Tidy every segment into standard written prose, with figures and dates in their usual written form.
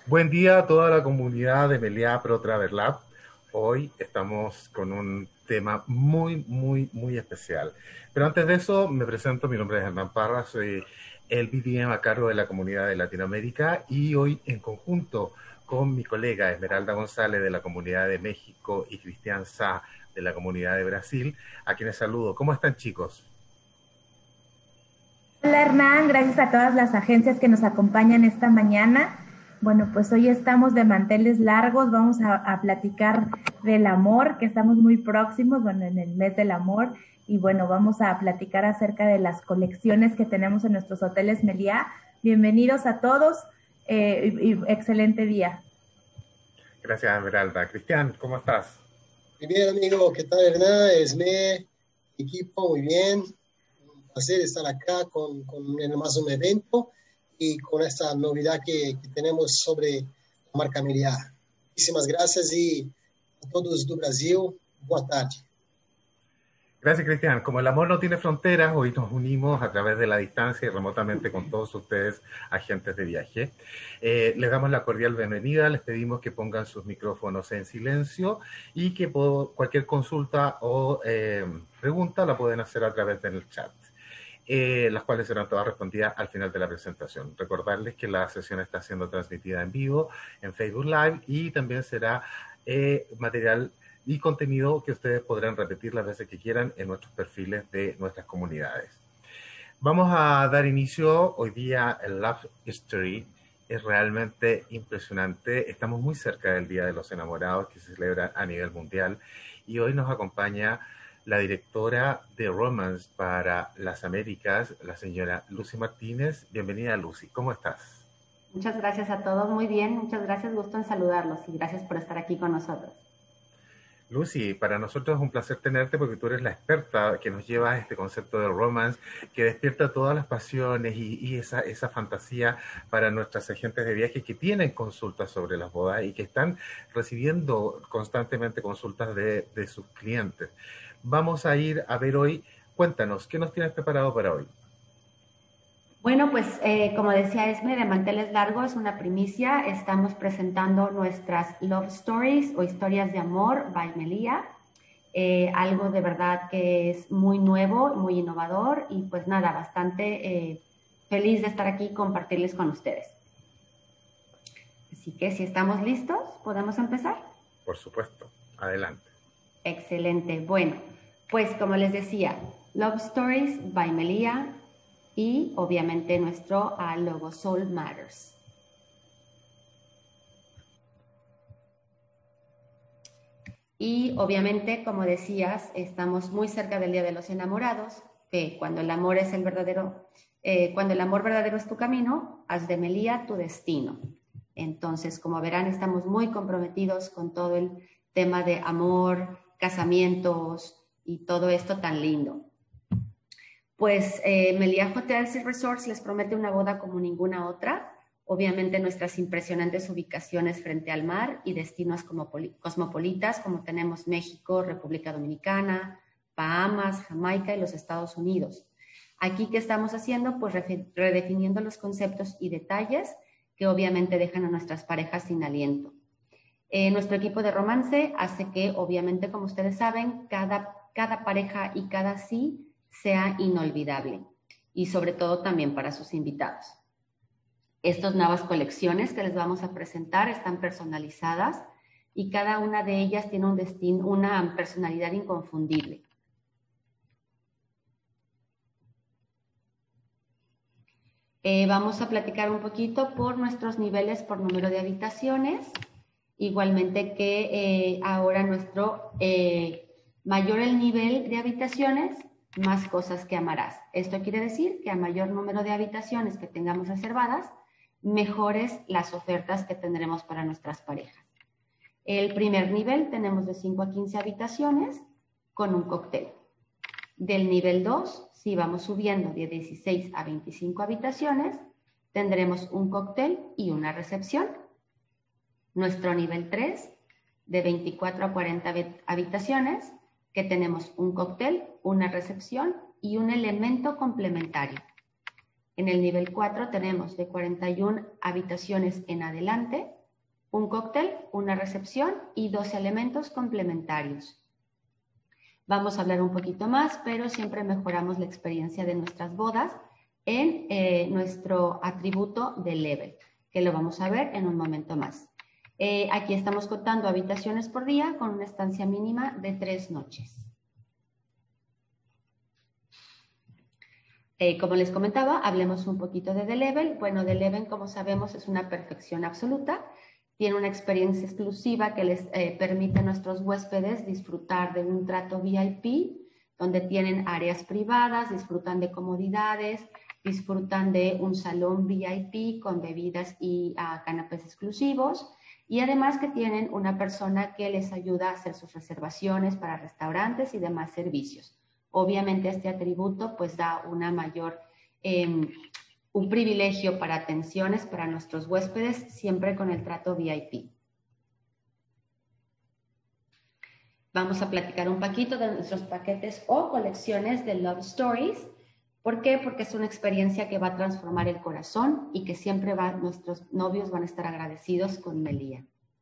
Buen día a toda la comunidad de Meliá Pro Travel Lab. Hoy estamos con un tema muy especial. Pero antes de eso, me presento. Mi nombre es Hernán Parra, soy el BDM a cargo de la comunidad de Latinoamérica y hoy en conjunto con mi colega Esmeralda González de la comunidad de México y Cristian Sá de la comunidad de Brasil, a quienes saludo. ¿Cómo están, chicos? Hola Hernán, gracias a todas las agencias que nos acompañan esta mañana. Bueno, pues hoy estamos de manteles largos, vamos a platicar del amor, que estamos muy próximos, bueno, en el mes del amor, y bueno, vamos a platicar acerca de las colecciones que tenemos en nuestros hoteles Meliá. Bienvenidos a todos y excelente día. Gracias, Esmeralda. Cristian, ¿cómo estás? Muy bien, amigo, ¿qué tal, Hernán? Esme, equipo, muy bien. Un placer estar acá con más un evento y con esta novedad que tenemos sobre la marca Meliá. Muchísimas gracias y a todos do Brasil, boa tarde. Gracias, Cristian. Como el amor no tiene fronteras, hoy nos unimos a través de la distancia y remotamente con todos ustedes, agentes de viaje. Les damos la cordial bienvenida, les pedimos que pongan sus micrófonos en silencio y que cualquier consulta o pregunta la pueden hacer a través del chat. Las cuales serán todas respondidas al final de la presentación. Recordarles que la sesión está siendo transmitida en vivo en Facebook Live y también será material y contenido que ustedes podrán repetir las veces que quieran en nuestros perfiles de nuestras comunidades. Vamos a dar inicio hoy día. El Love History es realmente impresionante. Estamos muy cerca del Día de los Enamorados que se celebra a nivel mundial y hoy nos acompaña la directora de Romance para las Américas, la señora Lucy Martínez. Bienvenida, Lucy. ¿Cómo estás? Muchas gracias a todos, muy bien, muchas gracias, gusto en saludarlos y gracias por estar aquí con nosotros. Lucy, para nosotros es un placer tenerte porque tú eres la experta que nos lleva a este concepto de romance que despierta todas las pasiones y esa fantasía para nuestras agentes de viaje que tienen consultas sobre las bodas y que están recibiendo constantemente consultas de sus clientes. Vamos a ir a ver hoy, cuéntanos, ¿qué nos tienes preparado para hoy? Bueno, pues como decía Esme, de manteles largos, una primicia. Estamos presentando nuestras Love Stories o historias de amor by Meliá. Algo de verdad que es muy nuevo, muy innovador y pues nada, bastante feliz de estar aquí y compartirles con ustedes. Así que si estamos listos, ¿podemos empezar? Por supuesto, adelante. Excelente. Bueno, pues como les decía, Love Stories by Meliá. Y obviamente nuestro logo Soul Matters. Y obviamente, como decías, estamos muy cerca del Día de los Enamorados, que cuando el amor es el verdadero, cuando el amor verdadero es tu camino, haz de Meliá tu destino. Entonces, como verán, estamos muy comprometidos con todo el tema de amor, casamientos y todo esto tan lindo. Pues Meliá Hotels y Resorts les promete una boda como ninguna otra. Obviamente nuestras impresionantes ubicaciones frente al mar y destinos cosmopolitas como tenemos México, República Dominicana, Bahamas, Jamaica y los Estados Unidos. Aquí, ¿qué estamos haciendo? Pues redefiniendo los conceptos y detalles que obviamente dejan a nuestras parejas sin aliento. Nuestro equipo de romance hace que, obviamente, como ustedes saben, cada pareja y cada sí sea inolvidable y sobre todo también para sus invitados. Estas nuevas colecciones que les vamos a presentar están personalizadas y cada una de ellas tiene una personalidad inconfundible. Vamos a platicar un poquito por nuestros niveles por número de habitaciones. Igualmente que ahora mayor el nivel de habitaciones, más cosas que amarás. Esto quiere decir que a mayor número de habitaciones que tengamos reservadas, mejores las ofertas que tendremos para nuestras parejas. El primer nivel tenemos de 5 a 15 habitaciones con un cóctel. Del nivel 2, si vamos subiendo de 16 a 25 habitaciones, tendremos un cóctel y una recepción. Nuestro nivel 3, de 24 a 40 habitaciones, que tenemos un cóctel, una recepción y un elemento complementario. En el nivel 4 tenemos de 41 habitaciones en adelante un cóctel, una recepción y 2 elementos complementarios. Vamos a hablar un poquito más, pero siempre mejoramos la experiencia de nuestras bodas en nuestro atributo de level, que lo vamos a ver en un momento más. Aquí estamos contando habitaciones por día con una estancia mínima de 3 noches. Como les comentaba, hablemos un poquito de The Level. Bueno, The Level, como sabemos, es una perfección absoluta. Tiene una experiencia exclusiva que les permite a nuestros huéspedes disfrutar de un trato VIP, donde tienen áreas privadas, disfrutan de comodidades, disfrutan de un salón VIP con bebidas y canapés exclusivos, y además que tienen una persona que les ayuda a hacer sus reservaciones para restaurantes y demás servicios. Obviamente este atributo pues da una mayor, un privilegio para atenciones para nuestros huéspedes, siempre con el trato VIP. Vamos a platicar un poquito de nuestros paquetes o colecciones de Love Stories. ¿Por qué? Porque es una experiencia que va a transformar el corazón y que siempre nuestros novios van a estar agradecidos con Melia.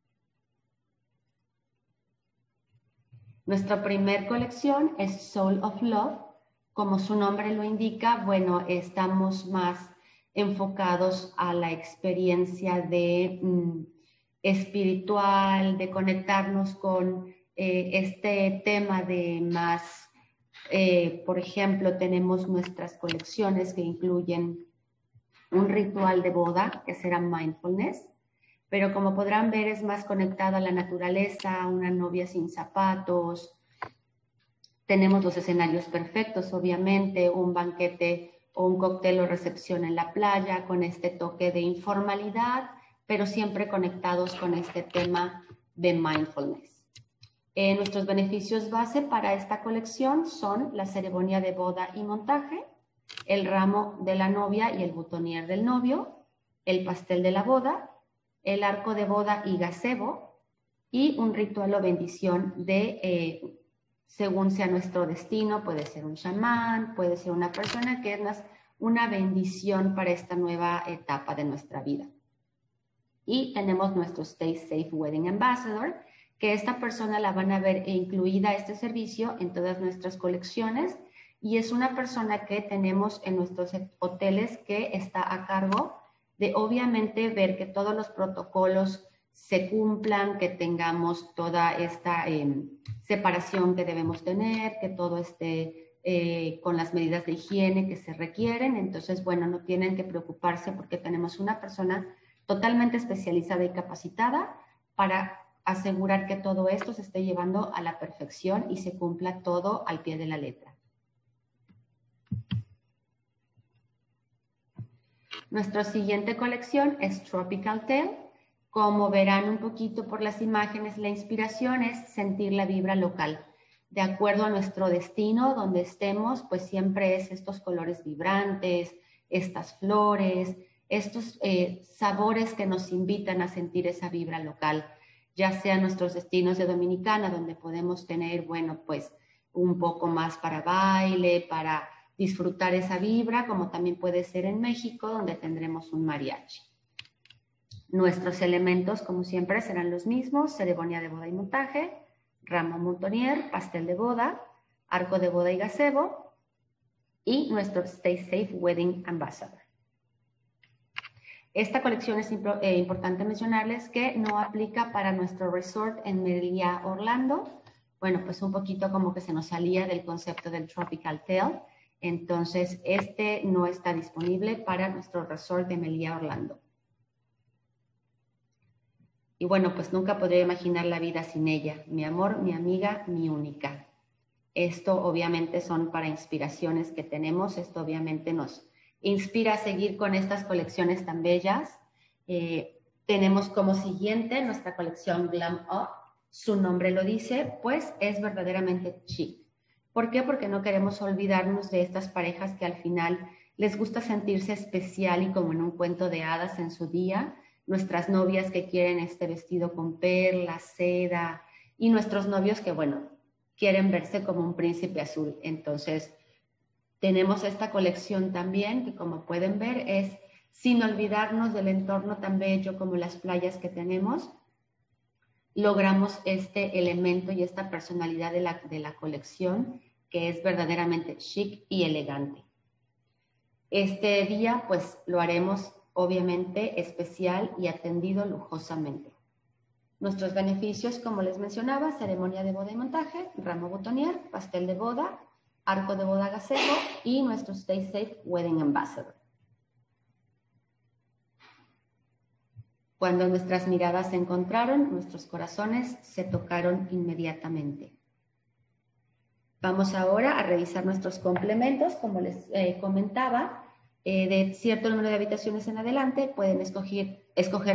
Nuestra primer colección es Soul of Love. Como su nombre lo indica, bueno, estamos más enfocados a la experiencia de espiritual, de conectarnos con este tema de más, por ejemplo, tenemos nuestras colecciones que incluyen un ritual de boda, que será mindfulness, pero como podrán ver es más conectada a la naturaleza, una novia sin zapatos. Tenemos los escenarios perfectos, obviamente, un banquete o un cóctel o recepción en la playa con este toque de informalidad, pero siempre conectados con este tema de mindfulness. Nuestros beneficios base para esta colección son la ceremonia de boda y montaje, el ramo de la novia y el boutonniere del novio, el pastel de la boda, el arco de boda y gazebo, y un ritual o bendición de, según sea nuestro destino, puede ser un chamán, puede ser una persona que es una bendición para esta nueva etapa de nuestra vida. Y tenemos nuestro Stay Safe Wedding Ambassador, que esta persona la van a ver incluida este servicio en todas nuestras colecciones, y es una persona que tenemos en nuestros hoteles que está a cargo de obviamente ver que todos los protocolos se cumplan, que tengamos toda esta separación que debemos tener, que todo esté con las medidas de higiene que se requieren. Entonces, bueno, no tienen que preocuparse porque tenemos una persona totalmente especializada y capacitada para asegurar que todo esto se esté llevando a la perfección y se cumpla todo al pie de la letra. Nuestra siguiente colección es Tropical Tale. Como verán un poquito por las imágenes, la inspiración es sentir la vibra local. De acuerdo a nuestro destino, donde estemos, pues siempre es estos colores vibrantes, estas flores, estos sabores que nos invitan a sentir esa vibra local. Ya sean nuestros destinos de Dominicana, donde podemos tener, bueno, pues un poco más para baile, para disfrutar esa vibra, como también puede ser en México, donde tendremos un mariachi. Nuestros elementos, como siempre, serán los mismos: ceremonia de boda y montaje, ramo boutonniere, pastel de boda, arco de boda y gazebo, y nuestro Stay Safe Wedding Ambassador. Esta colección es importante mencionarles que no aplica para nuestro resort en Melia, Orlando. Bueno, pues un poquito como que se nos salía del concepto del Tropical Tale. Entonces, este no está disponible para nuestro resort de Melia, Orlando. Y bueno, pues nunca podría imaginar la vida sin ella. Mi amor, mi amiga, mi única. Esto obviamente son para inspiraciones que tenemos. Esto obviamente nos inspira a seguir con estas colecciones tan bellas. Tenemos como siguiente nuestra colección Glam Up. Su nombre lo dice, pues es verdaderamente chic. ¿Por qué? Porque no queremos olvidarnos de estas parejas que al final les gusta sentirse especial y como en un cuento de hadas en su día. Nuestras novias que quieren este vestido con perlas, seda, y nuestros novios que, bueno, quieren verse como un príncipe azul. Entonces, tenemos esta colección también que, como pueden ver, es sin olvidarnos del entorno tan bello como las playas que tenemos. logramos este elemento y esta personalidad de la colección que es verdaderamente chic y elegante. Este día pues lo haremos obviamente especial y atendido lujosamente. Nuestros beneficios, como les mencionaba, ceremonia de boda y montaje, ramo boutonniere, pastel de boda, arco de boda gazebo y nuestro Stay Safe Wedding Ambassador. Cuando nuestras miradas se encontraron, nuestros corazones se tocaron inmediatamente. Vamos ahora a revisar nuestros complementos. Como les comentaba, de cierto número de habitaciones en adelante pueden escoger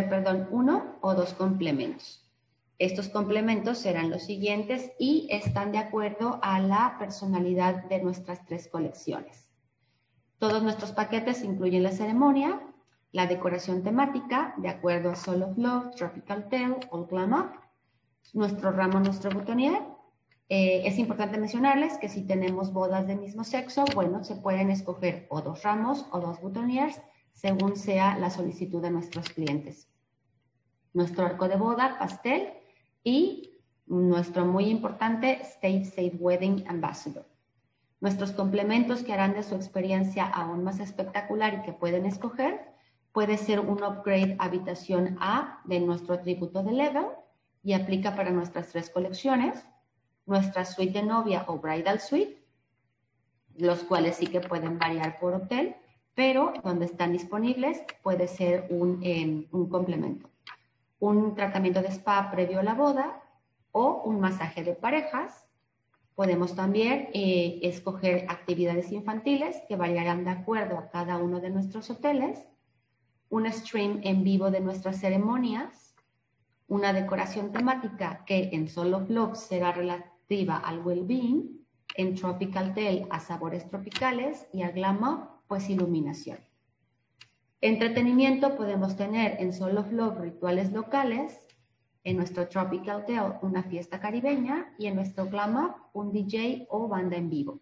1 o 2 complementos. Estos complementos serán los siguientes y están de acuerdo a la personalidad de nuestras 3 colecciones. Todos nuestros paquetes incluyen la ceremonia, la decoración temática, de acuerdo a Soul of Love, Tropical Tale o Glam Up, nuestro ramo, nuestro boutonniere. Es importante mencionarles que si tenemos bodas de mismo sexo, bueno, se pueden escoger o 2 ramos o 2 boutonnieres, según sea la solicitud de nuestros clientes. Nuestro arco de boda, pastel, y nuestro muy importante Stay Safe Wedding Ambassador. Nuestros complementos que harán de su experiencia aún más espectacular y que pueden escoger, puede ser un upgrade habitación A de nuestro atributo de level y aplica para nuestras 3 colecciones. Nuestra suite de novia o bridal suite, los cuales sí que pueden variar por hotel, pero donde están disponibles puede ser un complemento. Un tratamiento de spa previo a la boda o un masaje de parejas. Podemos también escoger actividades infantiles que variarán de acuerdo a cada uno de nuestros hoteles, un stream en vivo de nuestras ceremonias, una decoración temática que en Soul of Love será relativa al well-being, en Tropical Tale a sabores tropicales y a Glam Up, pues iluminación. Entretenimiento podemos tener en Soul of Love rituales locales, en nuestro Tropical Tale una fiesta caribeña y en nuestro Glam Up un DJ o banda en vivo.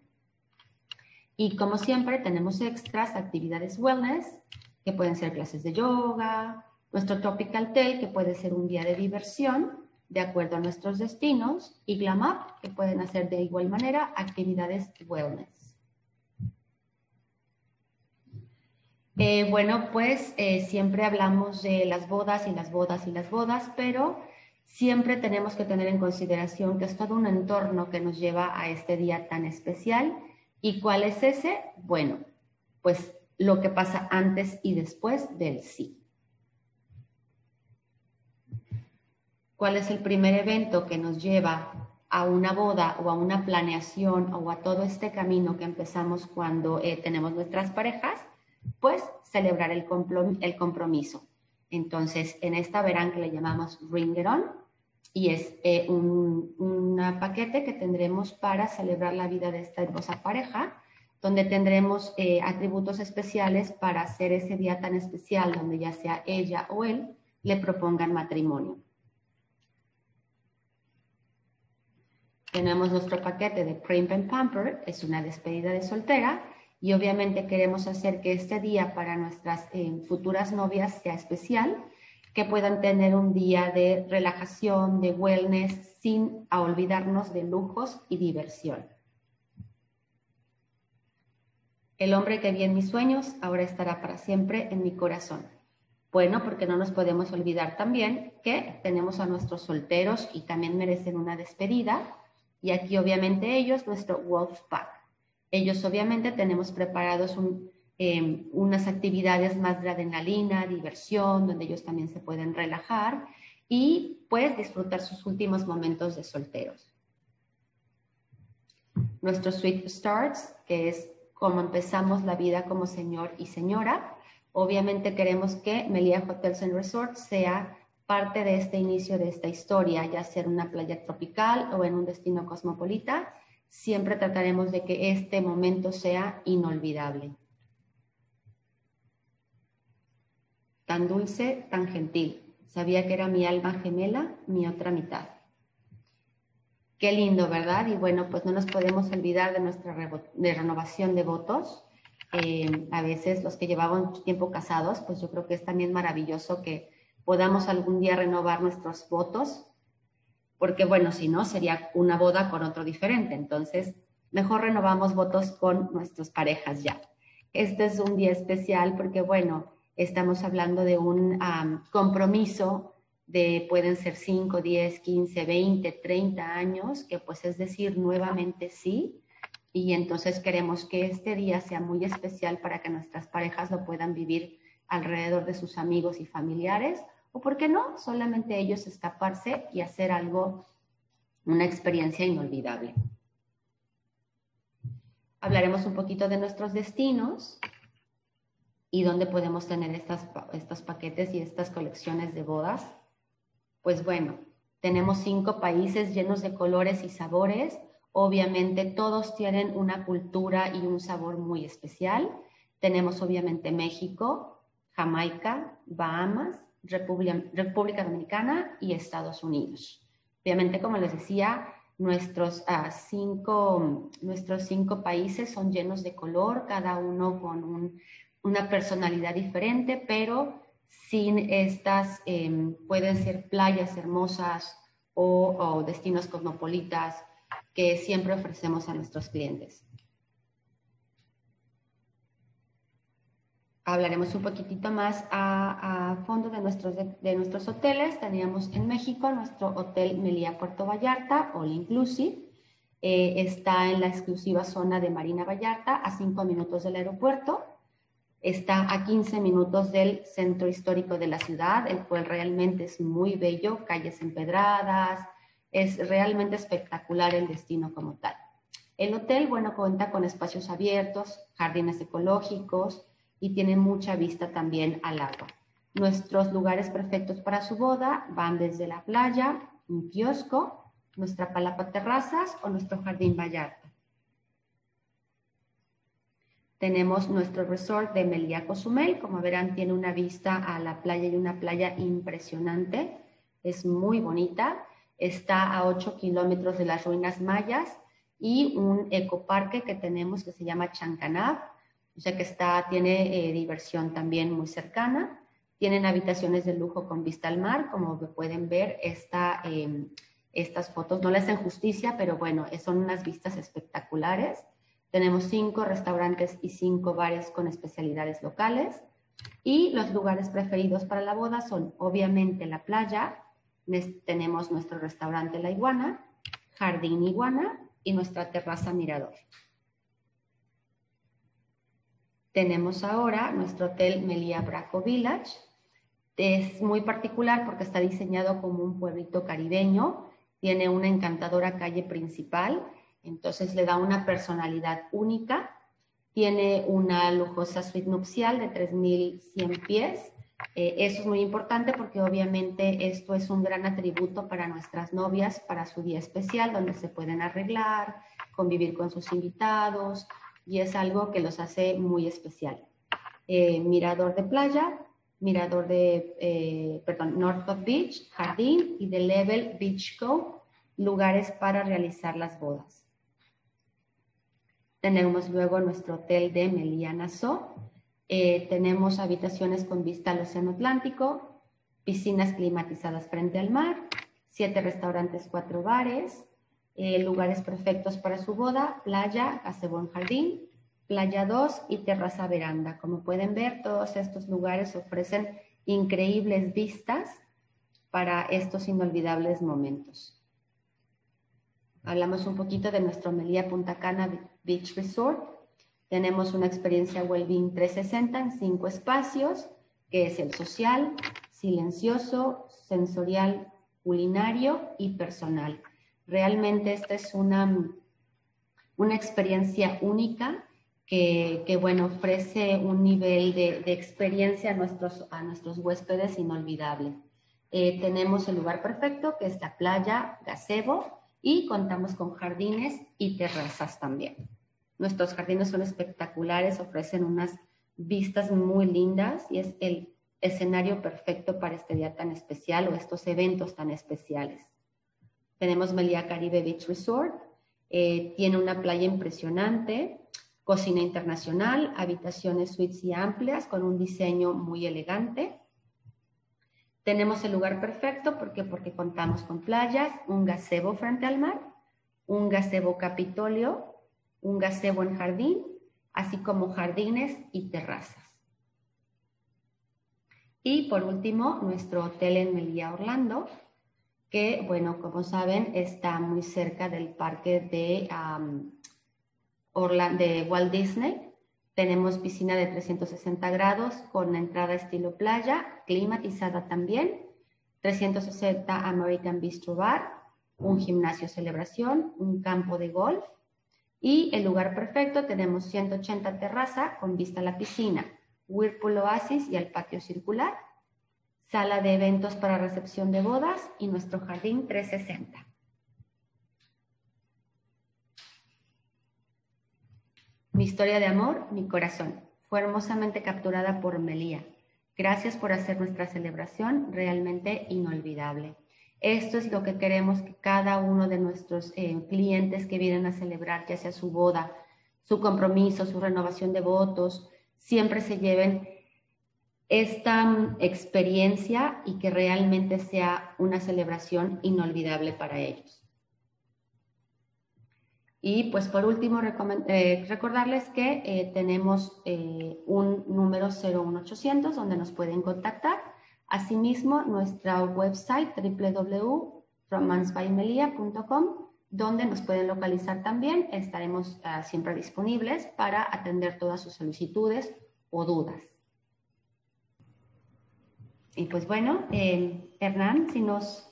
Y como siempre tenemos extras, actividades wellness, que pueden ser clases de yoga, nuestro Tropical Tale, que puede ser un día de diversión, de acuerdo a nuestros destinos, y Glam Up, que pueden hacer de igual manera actividades wellness. Bueno, pues siempre hablamos de las bodas y las bodas y las bodas, pero siempre tenemos que tener en consideración que es todo un entorno que nos lleva a este día tan especial. ¿Y cuál es ese? Bueno, pues lo que pasa antes y después del sí. ¿Cuál es el primer evento que nos lleva a una boda o a una planeación o a todo este camino que empezamos cuando tenemos nuestras parejas? Pues celebrar el compromiso. Entonces, en esta verán que le llamamos Ring It On y es un paquete que tendremos para celebrar la vida de esta hermosa pareja, donde tendremos atributos especiales para hacer ese día tan especial donde ya sea ella o él le propongan matrimonio. Tenemos nuestro paquete de Primp and Pamper, es una despedida de soltera y obviamente queremos hacer que este día para nuestras futuras novias sea especial, que puedan tener un día de relajación, de wellness, sin olvidarnos de lujos y diversión. El hombre que vi en mis sueños ahora estará para siempre en mi corazón. Bueno, porque no nos podemos olvidar también que tenemos a nuestros solteros y también merecen una despedida. Y aquí obviamente ellos, nuestro Wolf Pack. Ellos obviamente tenemos preparados unas actividades más de adrenalina, diversión, donde ellos también se pueden relajar y pues disfrutar sus últimos momentos de solteros. Nuestro Sweet Starts, que es como empezamos la vida como señor y señora. Obviamente queremos que Melia Hotels and Resorts sea parte de este inicio de esta historia, ya sea en una playa tropical o en un destino cosmopolita. Siempre trataremos de que este momento sea inolvidable. Tan dulce, tan gentil. Sabía que era mi alma gemela, mi otra mitad. Qué lindo, ¿verdad? Y bueno, pues no nos podemos olvidar de nuestra renovación de votos. A veces los que llevaban mucho tiempo casados, pues yo creo que es también maravilloso que podamos algún día renovar nuestros votos porque bueno, si no, sería una boda con otro diferente. Entonces, mejor renovamos votos con nuestras parejas ya. Este es un día especial porque, bueno, estamos hablando de un compromiso de, pueden ser 5, 10, 15, 20, 30 años, que pues es decir, nuevamente sí. Y entonces queremos que este día sea muy especial para que nuestras parejas lo puedan vivir alrededor de sus amigos y familiares, o por qué no, solamente ellos escaparse y hacer algo, una experiencia inolvidable. Hablaremos un poquito de nuestros destinos y dónde podemos tener estos paquetes y estas colecciones de bodas. Pues bueno, tenemos 5 países llenos de colores y sabores. Obviamente todos tienen una cultura y un sabor muy especial. Tenemos obviamente México, Jamaica, Bahamas, República Dominicana y Estados Unidos. Obviamente, como les decía, nuestros 5 países son llenos de color, cada uno con una personalidad diferente, pero sin estas pueden ser playas hermosas o destinos cosmopolitas que siempre ofrecemos a nuestros clientes. Hablaremos un poquitito más a fondo de nuestros hoteles. Teníamos en México nuestro Hotel Meliá Puerto Vallarta, All Inclusive. Está en la exclusiva zona de Marina Vallarta, a 5 minutos del aeropuerto. Está a 15 minutos del centro histórico de la ciudad, el cual realmente es muy bello, calles empedradas, es realmente espectacular el destino como tal. El hotel, bueno, cuenta con espacios abiertos, jardines ecológicos y tiene mucha vista también al agua. Nuestros lugares perfectos para su boda van desde la playa, un kiosco, nuestra palapa terrazas o nuestro jardín Vallarta. Tenemos nuestro resort de Meliá Cozumel. Como verán, tiene una vista a la playa y una playa impresionante. Es muy bonita. Está a 8 kilómetros de las ruinas mayas y un ecoparque que tenemos que se llama Chancanab. O sea que tiene diversión también muy cercana. Tienen habitaciones de lujo con vista al mar. Como pueden ver, estas fotos no le hacen justicia, pero bueno, son unas vistas espectaculares. Tenemos 5 restaurantes y 5 bares con especialidades locales. Y los lugares preferidos para la boda son obviamente la playa. Tenemos nuestro restaurante La Iguana, Jardín Iguana y nuestra terraza Mirador. Tenemos ahora nuestro hotel Meliá Braco Village. Es muy particular porque está diseñado como un pueblito caribeño. Tiene una encantadora calle principal. Entonces le da una personalidad única. Tiene una lujosa suite nupcial de 3.100 pies. Eso es muy importante porque obviamente esto es un gran atributo para nuestras novias, para su día especial, donde se pueden arreglar, convivir con sus invitados, y es algo que los hace muy especial. Mirador de playa, mirador de, Northcote Beach, jardín y de Level Beach Cove, lugares para realizar las bodas. Tenemos luego nuestro hotel de Meliá Nassau. Tenemos habitaciones con vista al Océano Atlántico, piscinas climatizadas frente al mar, 7 restaurantes, 4 bares, lugares perfectos para su boda, playa, gazebo en jardín, playa 2 y terraza veranda. Como pueden ver, todos estos lugares ofrecen increíbles vistas para estos inolvidables momentos. Hablamos un poquito de nuestro Meliá Punta Cana Beach Resort. Tenemos una experiencia Wellbeing 360 en 5 espacios, que es el social, silencioso, sensorial, culinario y personal. Realmente esta es una experiencia única que bueno, ofrece un nivel de experiencia a nuestros huéspedes inolvidable. Tenemos el lugar perfecto, que es la playa, gazebo, y contamos con jardines y terrazas también. Nuestros jardines son espectaculares, ofrecen unas vistas muy lindas y es el escenario perfecto para este día tan especial o estos eventos tan especiales. Tenemos Meliá Caribe Beach Resort, tiene una playa impresionante, cocina internacional, habitaciones, suites y amplias con un diseño muy elegante. Tenemos el lugar perfecto porque contamos con playas, un gazebo frente al mar, un gazebo Capitolio, un gazebo en jardín, así como jardines y terrazas. Y por último, nuestro hotel en Melilla, Orlando, que, bueno, como saben, está muy cerca del parque de Walt Disney. Tenemos piscina de 360 grados con entrada estilo playa, climatizada también, 360 American Bistro Bar, un gimnasio celebración, un campo de golf y el lugar perfecto, tenemos 180 terraza con vista a la piscina, Whirlpool Oasis y al patio circular, sala de eventos para recepción de bodas y nuestro jardín 360. Mi historia de amor, mi corazón, fue hermosamente capturada por Melía. Gracias por hacer nuestra celebración realmente inolvidable. Esto es lo que queremos que cada uno de nuestros clientes que vienen a celebrar, ya sea su boda, su compromiso, su renovación de votos, siempre se lleven esta experiencia y que realmente sea una celebración inolvidable para ellos. Y pues por último, recordarles que tenemos un número 01800 donde nos pueden contactar. Asimismo, nuestra website www.romancebymelia.com, donde nos pueden localizar también. Estaremos siempre disponibles para atender todas sus solicitudes o dudas. Y pues bueno, Hernán, si nos...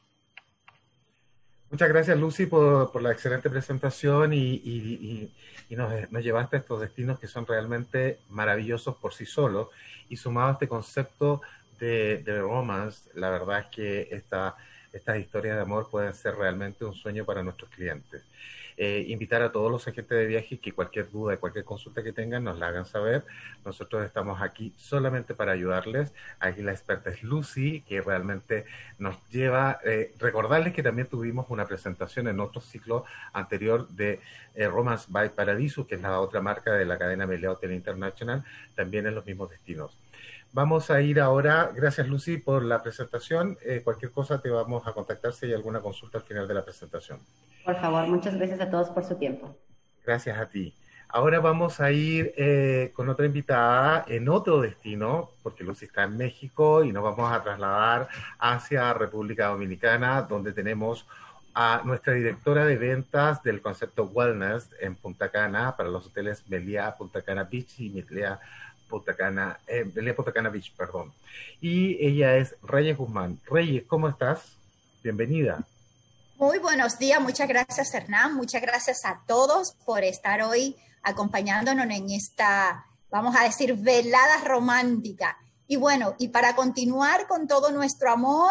Muchas gracias, Lucy, por la excelente presentación y nos llevaste a estos destinos que son realmente maravillosos por sí solos, y sumado a este concepto de romance, la verdad es que estas historias de amor pueden ser realmente un sueño para nuestros clientes. Invitar a todos los agentes de viaje que cualquier duda, cualquier consulta que tengan, nos la hagan saber. Nosotros estamos aquí solamente para ayudarles. Aquí la experta es Lucy, que realmente nos lleva... recordarles que también tuvimos una presentación en otro ciclo anterior de Romance by Paradiso, que es la otra marca de la cadena Meliá Hotel International, también en los mismos destinos. Vamos a ir ahora, gracias Lucy por la presentación, cualquier cosa te vamos a contactar si hay alguna consulta al final de la presentación. Por favor, muchas gracias a todos por su tiempo. Gracias a ti. Ahora vamos a ir con otra invitada en otro destino, porque Lucy está en México y nos vamos a trasladar hacia República Dominicana, donde tenemos a nuestra directora de ventas del concepto Wellness en Punta Cana, para los hoteles Meliá Punta Cana Beach y Meliá Punta Cana Beach, perdón. Y ella es Reyes Guzmán. Reyes, ¿cómo estás? Bienvenida. Muy buenos días, muchas gracias Hernán, muchas gracias a todos por estar hoy acompañándonos en esta, vamos a decir, velada romántica. Y bueno, y para continuar con todo nuestro amor,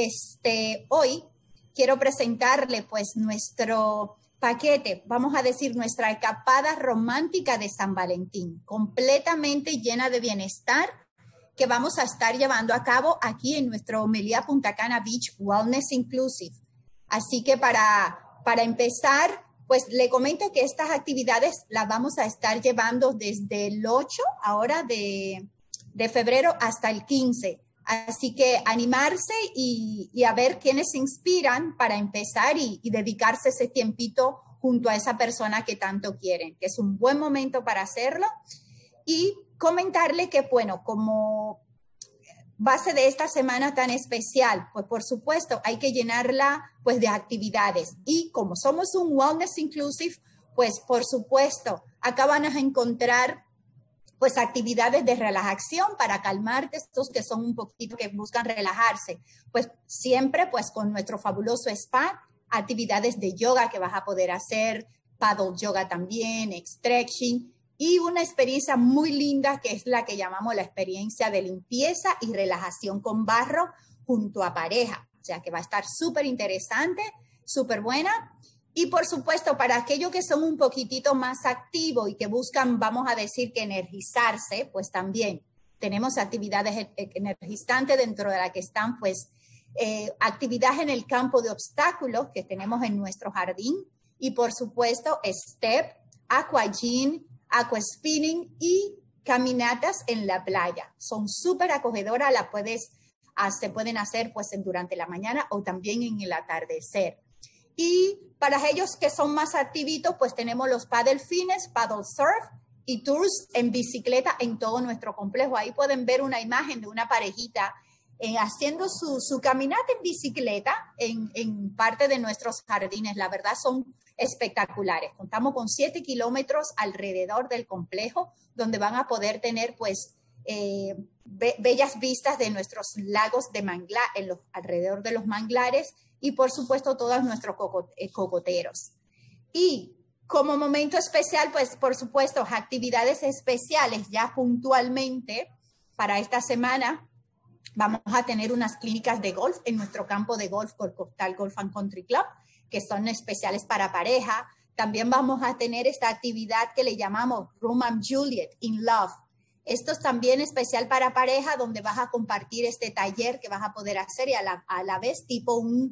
hoy quiero presentarle pues nuestro paquete, vamos a decir, nuestra escapada romántica de San Valentín, completamente llena de bienestar, que vamos a estar llevando a cabo aquí en nuestro Meliá Punta Cana Beach Wellness Inclusive. Así que para empezar, pues le comento que estas actividades las vamos a estar llevando desde el 8 ahora de febrero hasta el 15. Así que animarse y a ver quiénes se inspiran para empezar y dedicarse ese tiempito junto a esa persona que tanto quieren, que es un buen momento para hacerlo. Y comentarle que, bueno, como base de esta semana tan especial, pues por supuesto hay que llenarla pues de actividades, y como somos un Wellness Inclusive, pues por supuesto acá van a encontrar pues actividades de relajación para calmarte, estos que son un poquito que buscan relajarse, pues siempre pues con nuestro fabuloso spa, actividades de yoga que vas a poder hacer, paddle yoga también, stretching, y una experiencia muy linda que es la que llamamos la experiencia de limpieza y relajación con barro junto a pareja. O sea que va a estar súper interesante, súper buena. Y por supuesto, para aquellos que son un poquitito más activos y que buscan, vamos a decir, que energizarse, pues también tenemos actividades energizantes dentro de las que están pues actividades en el campo de obstáculos que tenemos en nuestro jardín. Y por supuesto, step, aquagym, aquaspinning y caminatas en la playa. Son súper acogedoras, las puedes se pueden hacer pues durante la mañana o también en el atardecer. Y para aquellos que son más activitos, pues tenemos los paddle fitness, paddle surf y tours en bicicleta en todo nuestro complejo. Ahí pueden ver una imagen de una parejita haciendo su caminata en bicicleta en parte de nuestros jardines. La verdad son espectaculares. Contamos con 7 kilómetros alrededor del complejo donde van a poder tener pues bellas vistas de nuestros lagos de manglar, alrededor de los manglares y por supuesto todos nuestros cocoteros. Y como momento especial, pues por supuesto actividades especiales ya puntualmente para esta semana. Vamos a tener unas clínicas de golf en nuestro campo de golf Costal Golf and Country Club, que son especiales para pareja. También vamos a tener esta actividad que le llamamos Romeo and Juliet in Love. Esto es también especial para pareja, donde vas a compartir este taller que vas a poder hacer y a la vez tipo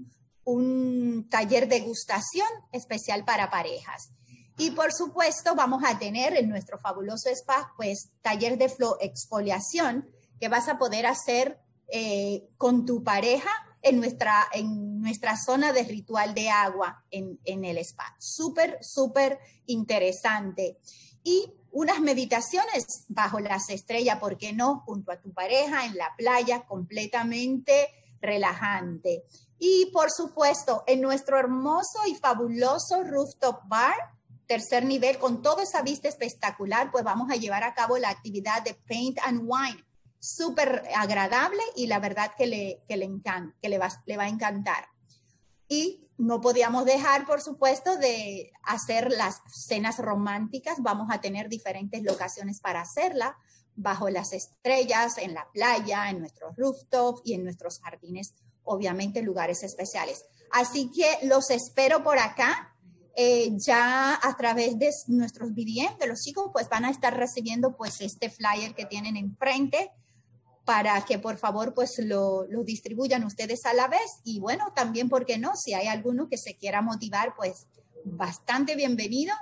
un taller degustación especial para parejas. Y por supuesto vamos a tener en nuestro fabuloso spa pues taller de exfoliación que vas a poder hacer con tu pareja en nuestra zona de ritual de agua en el spa. Súper, súper interesante. Y unas meditaciones bajo las estrellas, ¿por qué no? Junto a tu pareja en la playa, completamente relajante. Y por supuesto, en nuestro hermoso y fabuloso rooftop bar, tercer nivel, con toda esa vista espectacular, pues vamos a llevar a cabo la actividad de Paint and Wine. Súper agradable y la verdad que le va a encantar. Y no podíamos dejar, por supuesto, de hacer las cenas románticas. Vamos a tener diferentes locaciones para hacerla, bajo las estrellas, en la playa, en nuestros rooftops y en nuestros jardines, obviamente lugares especiales. Así que los espero por acá. Ya a través de nuestros BDM, de los chicos, pues van a estar recibiendo pues este flyer que tienen enfrente, para que por favor pues lo distribuyan ustedes a la vez. Y bueno, también, ¿por qué no? Si hay alguno que se quiera motivar, pues bastante bienvenido.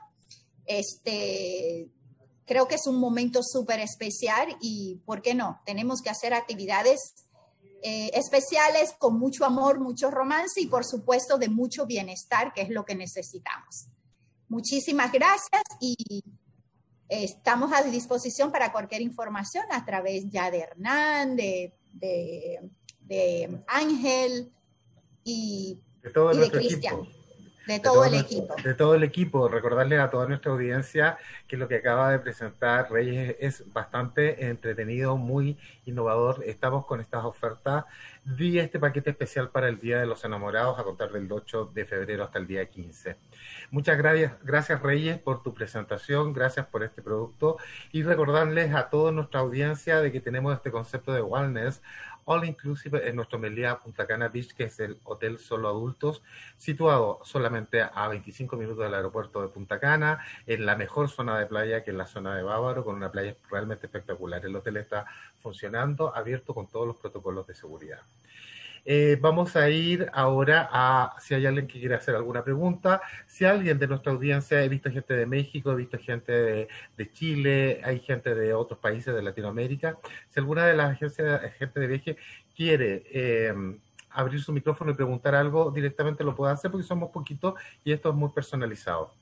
Creo que es un momento súper especial y ¿por qué no? Tenemos que hacer actividades especiales con mucho amor, mucho romance y por supuesto de mucho bienestar, que es lo que necesitamos. Muchísimas gracias y estamos a disposición para cualquier información a través ya de Hernán, de Ángel y de Cristian. De todo el equipo. De todo el equipo. Recordarles a toda nuestra audiencia que lo que acaba de presentar Reyes es bastante entretenido, muy innovador. Estamos con estas ofertas de este paquete especial para el Día de los Enamorados a contar del 8 de febrero hasta el día 15. Muchas gracias Reyes por tu presentación, gracias por este producto y recordarles a toda nuestra audiencia de que tenemos este concepto de wellness all inclusive en nuestro Meliá Punta Cana Beach, que es el hotel solo adultos, situado solamente a 25 minutos del aeropuerto de Punta Cana, en la mejor zona de playa, que es la zona de Bávaro, con una playa realmente espectacular. El hotel está funcionando, abierto con todos los protocolos de seguridad. Vamos a ir ahora a, si hay alguien que quiere hacer alguna pregunta, si alguien de nuestra audiencia, he visto gente de México, he visto gente de Chile, hay gente de otros países de Latinoamérica, si alguna de las agencias, gente de viaje quiere abrir su micrófono y preguntar algo, directamente lo puede hacer porque somos poquitos y esto es muy personalizado.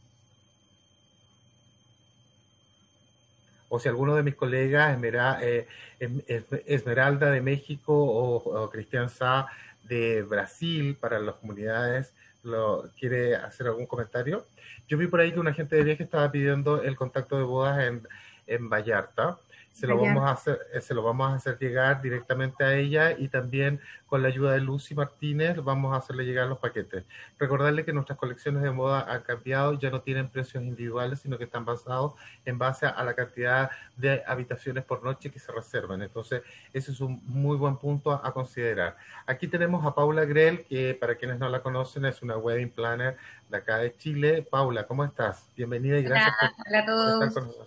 O si alguno de mis colegas, Esmeralda de México o Cristian Sá de Brasil, para las comunidades, quiere hacer algún comentario. Yo vi por ahí que una agente de viaje estaba pidiendo el contacto de bodas en Vallarta. Se lo vamos a hacer llegar directamente a ella y también con la ayuda de Lucy Martínez vamos a hacerle llegar los paquetes. Recordarle que nuestras colecciones de moda han cambiado, ya no tienen precios individuales, sino que están basados en base a la cantidad de habitaciones por noche que se reservan. Entonces, ese es un muy buen punto a considerar. Aquí tenemos a Paula Grell, que para quienes no la conocen es una wedding planner de acá de Chile. Paula, ¿cómo estás? Bienvenida y gracias por estar con nosotros.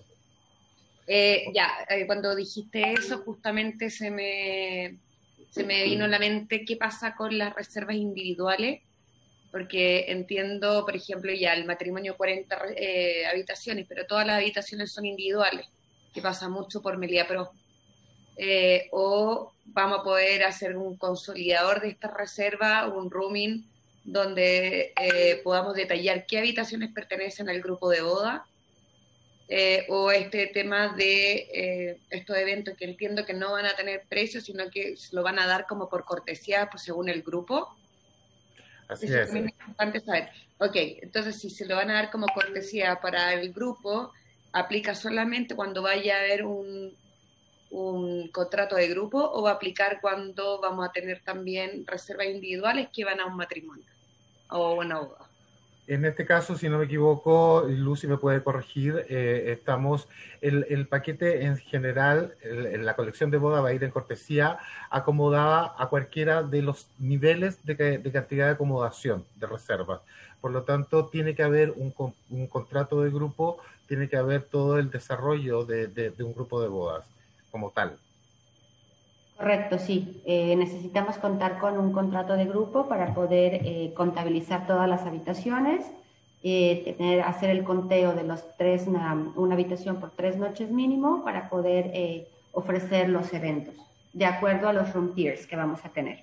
Cuando dijiste eso, justamente se me vino a la mente qué pasa con las reservas individuales, porque entiendo, por ejemplo, ya el matrimonio 40 habitaciones, pero todas las habitaciones son individuales, que pasa mucho por Meliá Pro. o vamos a poder hacer un consolidador de esta reserva, un rooming, donde podamos detallar qué habitaciones pertenecen al grupo de boda, o este tema de estos eventos que entiendo que no van a tener precio, sino que se lo van a dar como por cortesía, pues, según el grupo. Así Eso es. también es importante saber. Ok, entonces si se lo van a dar como cortesía para el grupo, ¿aplica solamente cuando vaya a haber un contrato de grupo, o va a aplicar cuando vamos a tener también reservas individuales que van a un matrimonio o una boda? En este caso, si no me equivoco, Lucy me puede corregir, el paquete en general, la colección de boda va a ir en cortesía acomodada a cualquiera de los niveles de cantidad de acomodación de reservas. Por lo tanto, tiene que haber un contrato de grupo, tiene que haber todo el desarrollo de un grupo de bodas como tal. Correcto, sí. Necesitamos contar con un contrato de grupo para poder contabilizar todas las habitaciones, hacer el conteo de los una habitación por 3 noches mínimo para poder ofrecer los eventos, de acuerdo a los room tiers que vamos a tener.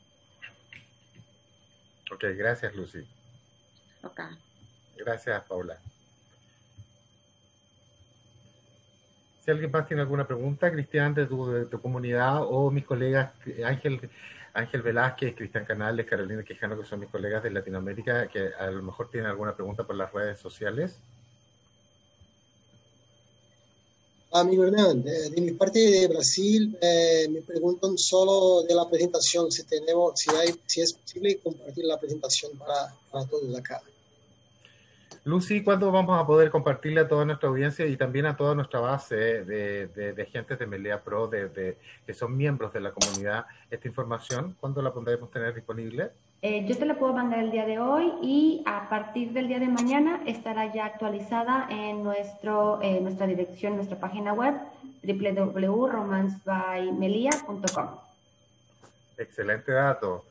Ok, gracias, Lucy. Ok. Gracias, Paula. Si alguien más tiene alguna pregunta, Cristian, de tu comunidad, o mis colegas Ángel Velázquez, Cristian Canales, Carolina Quijano, que son mis colegas de Latinoamérica, que a lo mejor tienen alguna pregunta por las redes sociales. Amigo Hernán, de mi parte de Brasil, me preguntan solo de la presentación, si es posible compartir la presentación para todos acá. Lucy, ¿cuándo vamos a poder compartirle a toda nuestra audiencia y también a toda nuestra base de agentes de Melia Pro, que son miembros de la comunidad, esta información? ¿Cuándo la podremos tener disponible? Yo te la puedo mandar el día de hoy, y a partir del día de mañana estará ya actualizada en nuestra dirección, nuestra página web, www.romancebymelia.com. Excelente dato.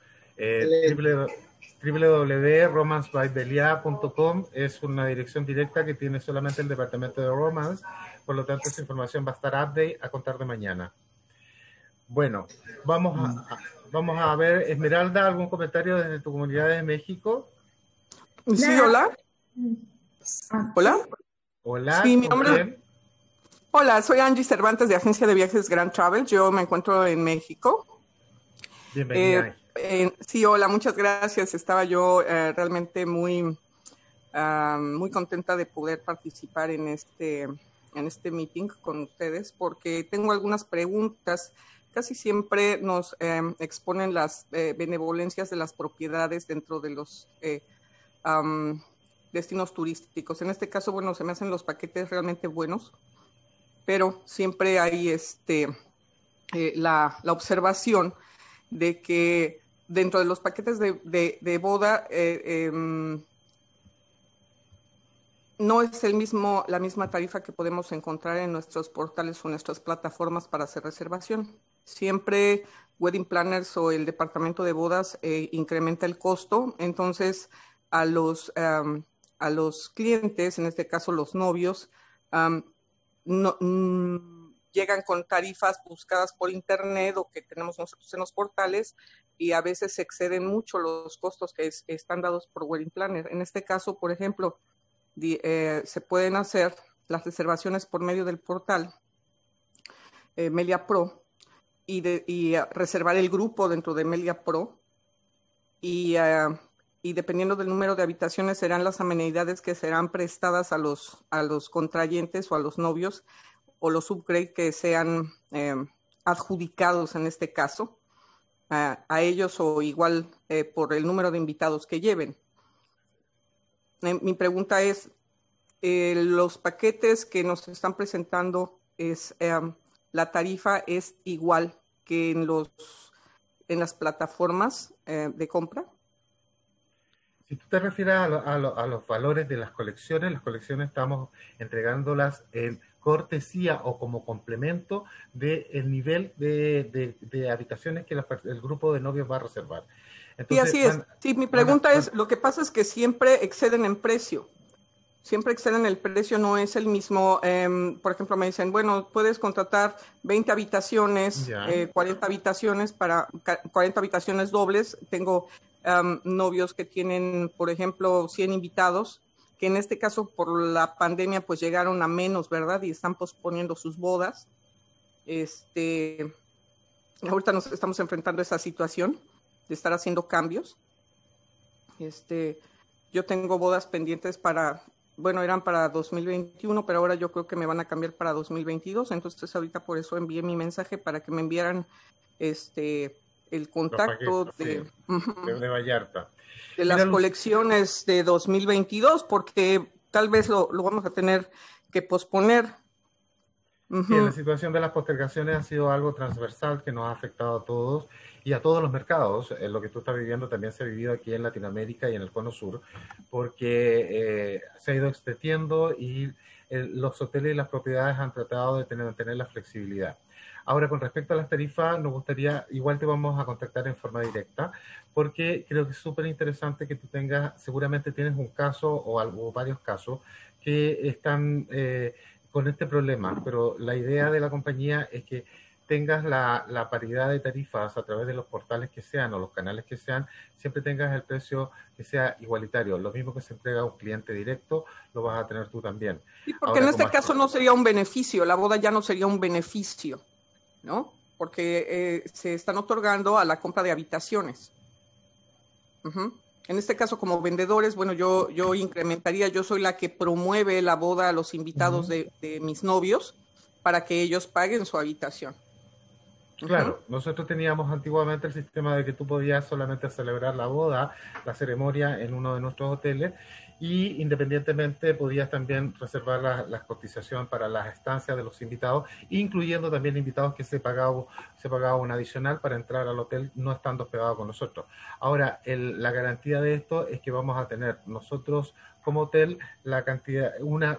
www.romancebymelia.com es una dirección directa que tiene solamente el departamento de Romance, por lo tanto esa información va a estar update a contar de mañana. Bueno, vamos a ver, Esmeralda, ¿algún comentario desde tu comunidad de México? Sí, hola. Hola. Hola, sí, mi nombre. Hola, soy Angie Cervantes de Agencia de Viajes Grand Travel. Yo me encuentro en México. Bienvenida. Sí, hola, muchas gracias. Estaba yo realmente muy contenta de poder participar en este meeting con ustedes, porque tengo algunas preguntas. Casi siempre nos exponen las benevolencias de las propiedades dentro de los destinos turísticos. En este caso, bueno, se me hacen los paquetes realmente buenos, pero siempre hay la observación de que dentro de los paquetes de boda no es la misma tarifa que podemos encontrar en nuestros portales o nuestras plataformas para hacer reservación. Siempre Wedding Planners o el departamento de bodas incrementa el costo. Entonces a los clientes, en este caso los novios, llegan con tarifas buscadas por internet o que tenemos nosotros en los portales, y a veces se exceden mucho los costos que están dados por Wedding Planner. En este caso, por ejemplo, se pueden hacer las reservaciones por medio del portal Melia Pro y reservar el grupo dentro de Melia Pro, y dependiendo del número de habitaciones serán las amenidades que serán prestadas a los contrayentes o a los novios, o los upgrades que sean adjudicados en este caso a ellos, o igual por el número de invitados que lleven. Mi pregunta es, los paquetes que nos están presentando, la tarifa es igual que en las plataformas de compra. Si tú te refieres a los valores de las colecciones estamos entregándolas en cortesía o como complemento del nivel de habitaciones que el grupo de novios va a reservar. Entonces, sí, así es. Sí, mi pregunta es, lo que pasa es que siempre exceden en precio. siempre exceden el precio, no es el mismo. Por ejemplo, me dicen, bueno, puedes contratar 20 habitaciones, 40 habitaciones para 40 habitaciones dobles. Tengo novios que tienen, por ejemplo, 100 invitados, que en este caso por la pandemia pues llegaron a menos, ¿verdad? Y están posponiendo sus bodas. Ahorita nos estamos enfrentando a esa situación de estar haciendo cambios. Yo tengo bodas pendientes eran para 2021, pero ahora yo creo que me van a cambiar para 2022. Entonces ahorita por eso envié mi mensaje para que me enviaran el contacto de Vallarta. De las colecciones de 2022, porque tal vez lo vamos a tener que posponer. Sí, la situación de las postergaciones ha sido algo transversal que nos ha afectado a todos y a todos los mercados. Lo que tú estás viviendo también se ha vivido aquí en Latinoamérica y en el Cono Sur, porque se ha ido extendiendo y los hoteles y las propiedades han tratado de tener la flexibilidad. Ahora, con respecto a las tarifas, nos gustaría, igual te vamos a contactar en forma directa, porque creo que es súper interesante que tú seguramente tienes un caso o varios casos que están con este problema, pero la idea de la compañía es que tengas la paridad de tarifas a través de los portales que sean o los canales que sean, siempre tengas el precio que sea igualitario. Lo mismo que se entrega a un cliente directo, lo vas a tener tú también. Sí, porque ahora, en este caso no sería un beneficio, la boda ya no sería un beneficio, ¿no? Porque se están otorgando a la compra de habitaciones. En este caso, como vendedores, bueno, yo incrementaría, yo soy la que promueve la boda a los invitados de mis novios para que ellos paguen su habitación. Claro, nosotros teníamos antiguamente el sistema de que tú podías solamente celebrar la boda, la ceremonia en uno de nuestros hoteles, y independientemente podías también reservar la cotización para las estancias de los invitados, incluyendo también invitados que se pagaba un adicional para entrar al hotel no estando hospedado con nosotros. Ahora, la garantía de esto es que vamos a tener nosotros como hotel la cantidad,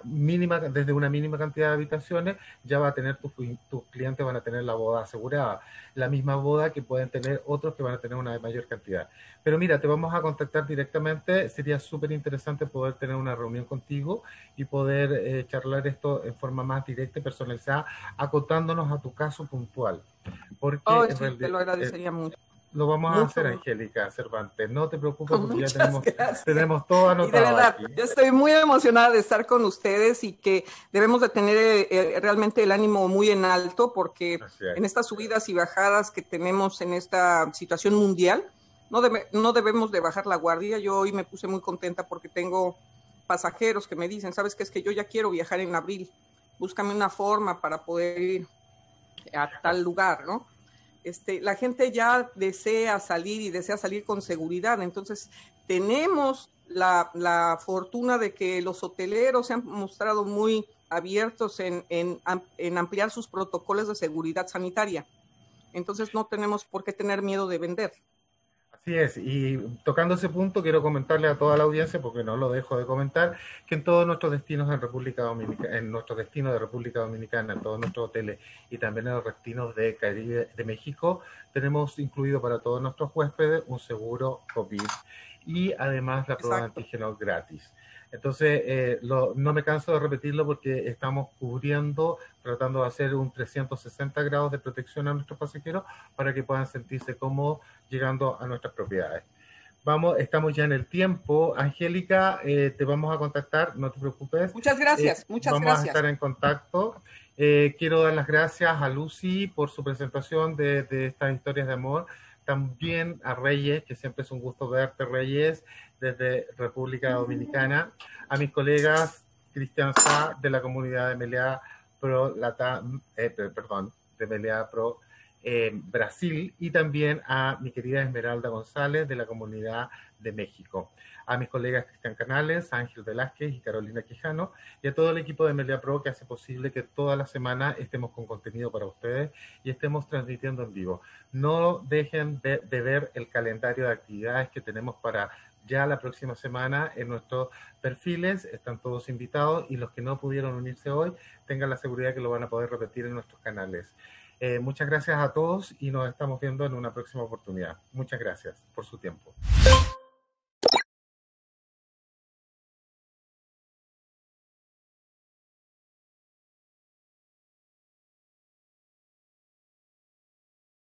desde una mínima cantidad de habitaciones, ya va a tener tus clientes van a tener la boda asegurada, la misma boda que pueden tener otros que van a tener una mayor cantidad. Pero mira, te vamos a contactar directamente, sería súper interesante poder tener una reunión contigo y poder charlar esto en forma más directa y personalizada, acotándonos a tu caso puntual. Porque sí, te lo agradecería mucho. Lo vamos a hacer, Angélica Cervantes. No te preocupes porque ya tenemos todo anotado. Y de verdad, aquí. Yo estoy muy emocionada de estar con ustedes y que debemos de tener realmente el ánimo muy en alto porque en estas subidas y bajadas que tenemos en esta situación mundial, no debemos de bajar la guardia. Yo hoy me puse muy contenta porque tengo pasajeros que me dicen, ¿sabes qué? Es que yo ya quiero viajar en abril. Búscame una forma para poder ir a tal lugar, ¿no? La gente ya desea salir y desea salir con seguridad. Entonces, tenemos la fortuna de que los hoteleros se han mostrado muy abiertos en ampliar sus protocolos de seguridad sanitaria. Entonces, no tenemos por qué tener miedo de vender. Así es, y tocando ese punto quiero comentarle a toda la audiencia, porque no lo dejo de comentar, que en todos nuestros destinos en República Dominicana, en nuestros destinos de República Dominicana, en todos nuestros hoteles y también en los destinos de Caribe de México, tenemos incluido para todos nuestros huéspedes un seguro COVID y además la prueba de antígenos gratis. Entonces, no me canso de repetirlo porque estamos cubriendo, tratando de hacer un 360 grados de protección a nuestros pasajeros para que puedan sentirse cómodos llegando a nuestras propiedades. Estamos ya en el tiempo. Angélica, te vamos a contactar, no te preocupes. Muchas gracias, Vamos a estar en contacto. Quiero dar las gracias a Lucy por su presentación de estas historias de amor. También a Reyes, que siempre es un gusto verte, Reyes, desde República Dominicana. A mis colegas Cristian Sá, de la comunidad de Meliá Pro de Meliá Pro Brasil, y también a mi querida Esmeralda González, de la comunidad de México. A mis colegas Cristian Canales, Ángel Velázquez y Carolina Quijano, y a todo el equipo de Meliá Pro que hace posible que toda la semana estemos con contenido para ustedes y estemos transmitiendo en vivo. No dejen de ver el calendario de actividades que tenemos para ya la próxima semana en nuestros perfiles. Están todos invitados y los que no pudieron unirse hoy tengan la seguridad que lo van a poder repetir en nuestros canales. Muchas gracias a todos y nos estamos viendo en una próxima oportunidad. Muchas gracias por su tiempo.